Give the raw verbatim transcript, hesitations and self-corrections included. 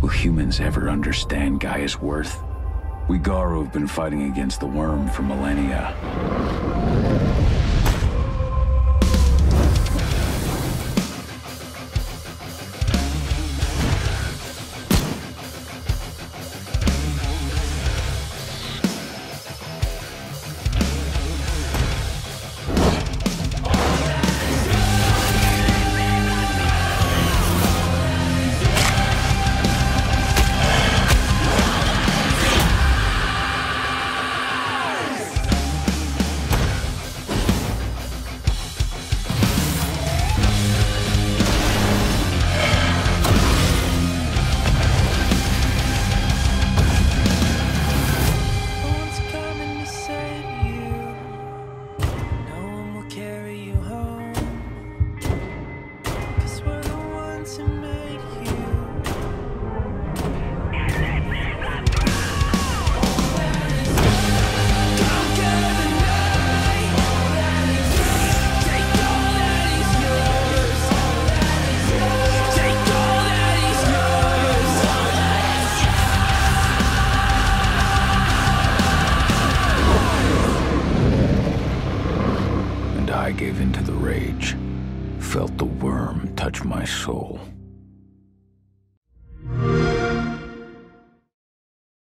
Will humans ever understand Gaia's worth? We Garu have been fighting against the worm for millennia. I gave in to the rage, felt the worm touch my soul.